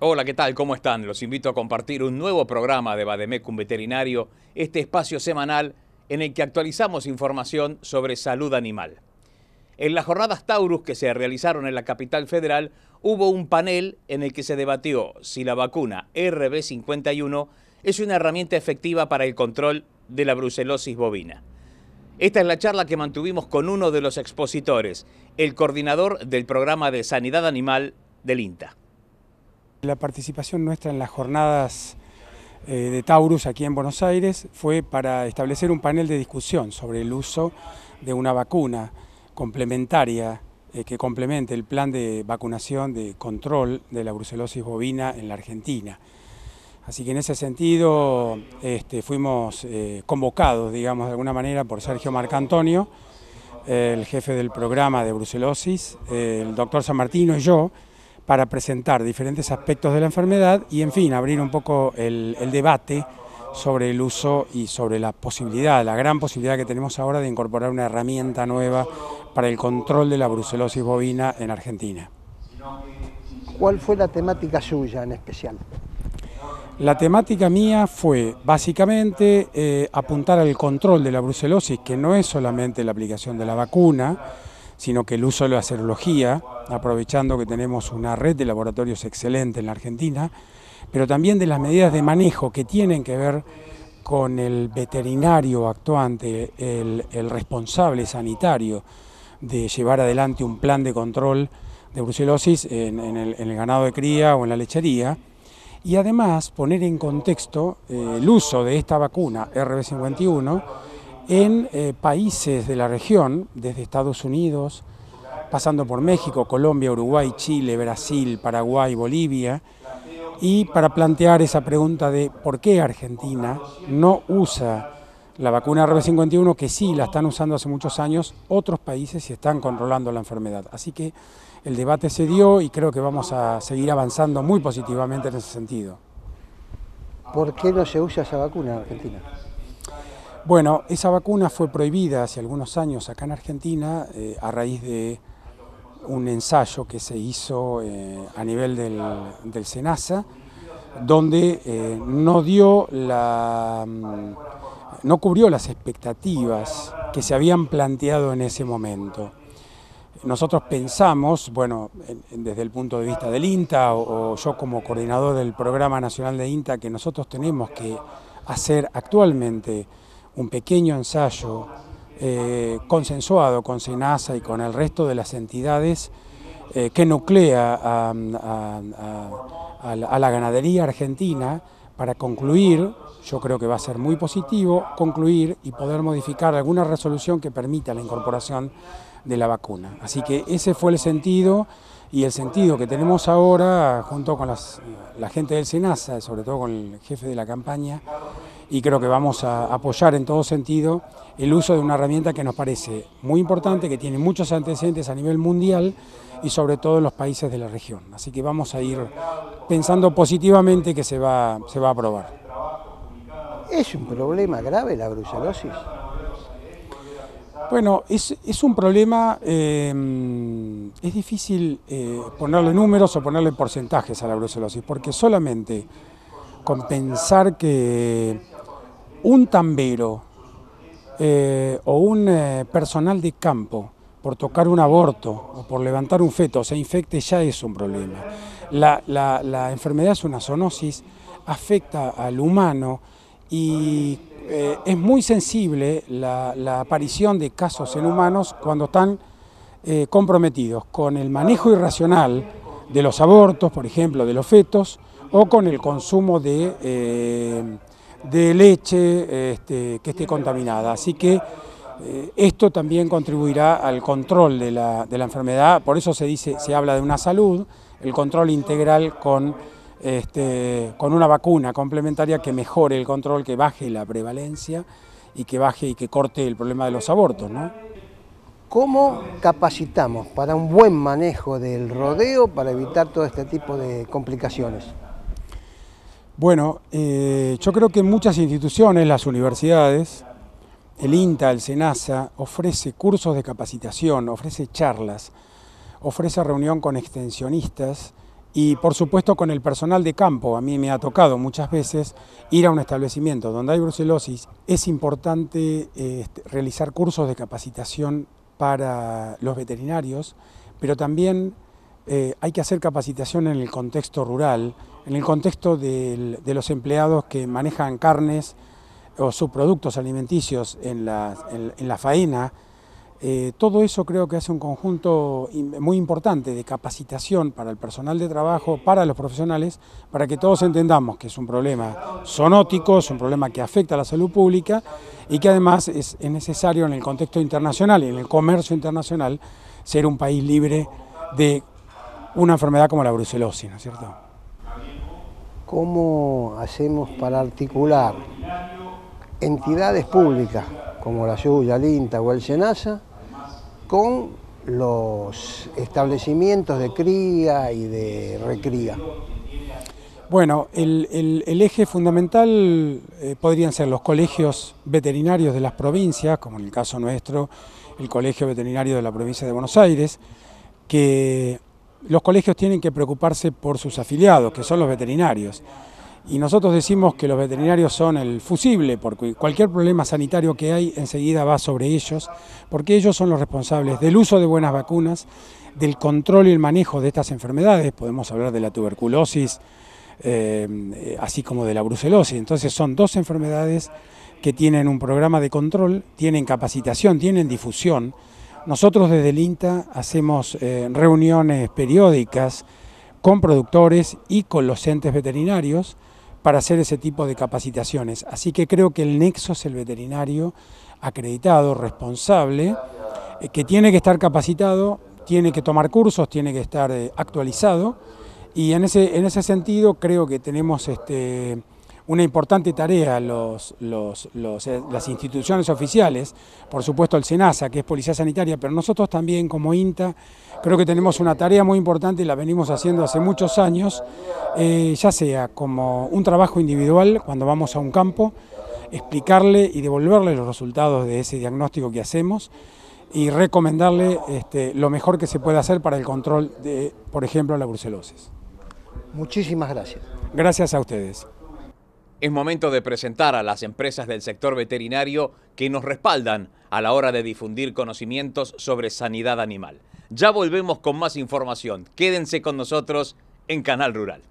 Hola, ¿qué tal? ¿Cómo están? Los invito a compartir un nuevo programa de Vademecum Veterinario, este espacio semanal en el que actualizamos información sobre salud animal. En las jornadas Taurus que se realizaron en la capital federal, hubo un panel en el que se debatió si la vacuna RB51 es una herramienta efectiva para el control de la brucelosis bovina. Esta es la charla que mantuvimos con uno de los expositores, el coordinador del programa de sanidad animal del INTA. La participación nuestra en las jornadas de Taurus aquí en Buenos Aires fue para establecer un panel de discusión sobre el uso de una vacuna complementaria que complemente el plan de vacunación de control de la brucelosis bovina en la Argentina. Así que en ese sentido fuimos convocados, digamos, de alguna manera por Sergio Marcantonio, el jefe del programa de brucelosis, el doctor San Martino y yo, para presentar diferentes aspectos de la enfermedad y, en fin, abrir un poco el debate sobre el uso y sobre la posibilidad, la gran posibilidad que tenemos ahora de incorporar una herramienta nueva para el control de la brucelosis bovina en Argentina. ¿Cuál fue la temática suya en especial? La temática mía fue básicamente apuntar al control de la brucelosis, que no es solamente la aplicación de la vacuna, sino que el uso de la serología, aprovechando que tenemos una red de laboratorios excelente en la Argentina, pero también de las medidas de manejo que tienen que ver con el veterinario actuante, el responsable sanitario de llevar adelante un plan de control de brucelosis en el ganado de cría o en la lechería, y además poner en contexto el uso de esta vacuna RB51 en países de la región, desde Estados Unidos, pasando por México, Colombia, Uruguay, Chile, Brasil, Paraguay, Bolivia, y para plantear esa pregunta de por qué Argentina no usa la vacuna RB51, que sí la están usando hace muchos años, otros países y están controlando la enfermedad. Así que el debate se dio y creo que vamos a seguir avanzando muy positivamente en ese sentido. ¿Por qué no se usa esa vacuna en Argentina? Bueno, esa vacuna fue prohibida hace algunos años acá en Argentina a raíz de un ensayo que se hizo a nivel del SENASA, donde no cubrió las expectativas que se habían planteado en ese momento. Nosotros pensamos, bueno, desde el punto de vista del INTA o yo como coordinador del Programa Nacional de INTA, que nosotros tenemos que hacer actualmente un pequeño ensayo consensuado con SENASA y con el resto de las entidades que nuclea a la ganadería argentina para concluir, yo creo que va a ser muy positivo, concluir y poder modificar alguna resolución que permita la incorporación de la vacuna. Así que ese fue el sentido y el sentido que tenemos ahora junto con la gente del SENASA, sobre todo con el jefe de la campaña, y creo que vamos a apoyar en todo sentido el uso de una herramienta que nos parece muy importante, que tiene muchos antecedentes a nivel mundial y sobre todo en los países de la región. Así que vamos a ir pensando positivamente que se va a aprobar. ¿Es un problema grave la brucelosis? Bueno, es un problema, es difícil ponerle números o ponerle porcentajes a la brucelosis, porque solamente con pensar que un tambero o un personal de campo por tocar un aborto o por levantar un feto se infecte ya es un problema. La enfermedad es una zoonosis, afecta al humano y es muy sensible la aparición de casos en humanos cuando están comprometidos con el manejo irracional de los abortos, por ejemplo, de los fetos, o con el consumo de leche que esté contaminada. Así que esto también contribuirá al control de la enfermedad, por eso se habla de una salud, el control integral con una vacuna complementaria que mejore el control, que baje la prevalencia y que baje y que corte el problema de los abortos, ¿no? ¿Cómo capacitamos para un buen manejo del rodeo para evitar todo este tipo de complicaciones? Bueno, yo creo que muchas instituciones, las universidades, el INTA, el SENASA, ofrece cursos de capacitación, ofrece charlas, ofrece reunión con extensionistas Y por supuesto con el personal de campo. A mí me ha tocado muchas veces ir a un establecimiento donde hay brucelosis. Es importante realizar cursos de capacitación para los veterinarios, pero también hay que hacer capacitación en el contexto rural, en el contexto de los empleados que manejan carnes o subproductos alimenticios en la faena. Todo eso creo que hace un conjunto muy importante de capacitación para el personal de trabajo, para los profesionales, para que todos entendamos que es un problema zoonótico, es un problema que afecta a la salud pública y que además es necesario en el contexto internacional y en el comercio internacional ser un país libre de una enfermedad como la brucelosis, ¿no es cierto? ¿Cómo hacemos para articular entidades públicas como la SUBA, el INTA o el SENASA con los establecimientos de cría y de recría? Bueno, el eje fundamental podrían ser los colegios veterinarios de las provincias, como en el caso nuestro, el Colegio Veterinario de la Provincia de Buenos Aires, que los colegios tienen que preocuparse por sus afiliados, que son los veterinarios. Y nosotros decimos que los veterinarios son el fusible, porque cualquier problema sanitario que hay enseguida va sobre ellos, porque ellos son los responsables del uso de buenas vacunas, del control y el manejo de estas enfermedades. Podemos hablar de la tuberculosis, así como de la brucelosis. Entonces son dos enfermedades que tienen un programa de control, tienen capacitación, tienen difusión. Nosotros desde el INTA hacemos reuniones periódicas con productores y con los entes veterinarios para hacer ese tipo de capacitaciones. Así que creo que el nexo es el veterinario acreditado, responsable, que tiene que estar capacitado, tiene que tomar cursos, tiene que estar actualizado, y en ese sentido creo que tenemos una importante tarea las instituciones oficiales, por supuesto el SENASA, que es Policía Sanitaria, pero nosotros también como INTA creo que tenemos una tarea muy importante y la venimos haciendo hace muchos años, ya sea como un trabajo individual cuando vamos a un campo, explicarle y devolverle los resultados de ese diagnóstico que hacemos y recomendarle lo mejor que se puede hacer para el control de, por ejemplo, la brucelosis. Muchísimas gracias. Gracias a ustedes. Es momento de presentar a las empresas del sector veterinario que nos respaldan a la hora de difundir conocimientos sobre sanidad animal. Ya volvemos con más información. Quédense con nosotros en Canal Rural.